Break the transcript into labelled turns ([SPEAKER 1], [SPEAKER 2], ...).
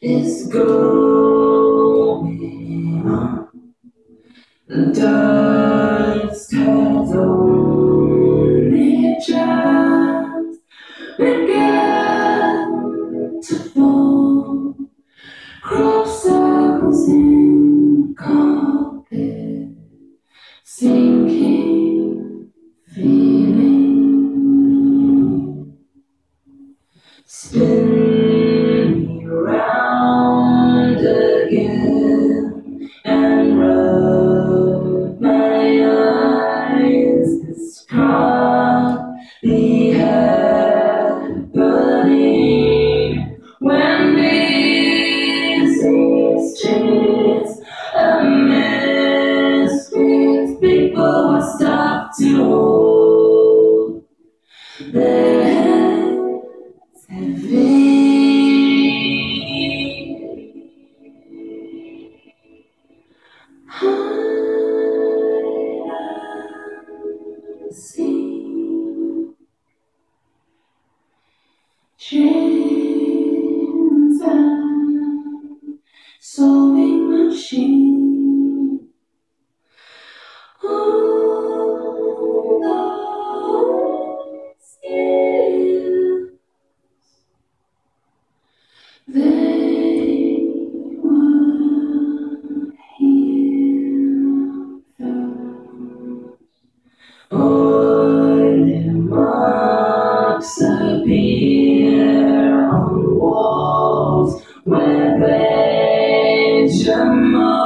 [SPEAKER 1] is going on. The dust has only just begun to fall. Crop circles in carpet, sinking feeling. Spin me round again and rub my eyes. This probably happening when busy streets a mess with people will stop to hold their heads heavy. See chains and sewing machine. All those skills, they were here first. Oily marks appear on walls where Benjamin